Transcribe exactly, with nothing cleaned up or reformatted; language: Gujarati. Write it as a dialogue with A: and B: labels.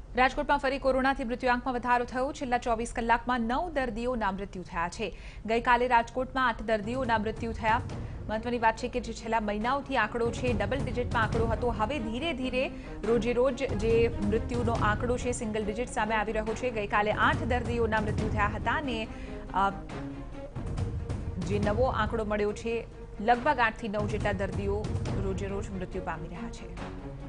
A: રાજકોટમાં ફરી કોરોનાથી મૃત્યુઆંકમાં વધારો થયો। છેલ્લા ચોવીસ કલાકમાં નવ દર્દીઓના મૃત્યુ થયા છે। ગઈકાલે રાજકોટમાં આઠ દર્દીઓના મૃત્યુ થયા। મહત્વની વાત છે કે જે છેલ્લા મહિનાઓથી આંકડો છે ડબલ ડિજિટમાં આંકડો હતો, હવે ધીરે ધીરે રોજે રોજ જે મૃત્યુનો આંકડો છે સિંગલ ડિજિટ સામે આવી રહ્યો છે। ગઈકાલે આઠ દર્દીઓના મૃત્યુ થયા હતા અને જે નવો આંકડો મળ્યો છે લગભગ આઠ થી નવ જેટલા દર્દીઓ રોજે રોજ મૃત્યુ પામી રહ્યા છે।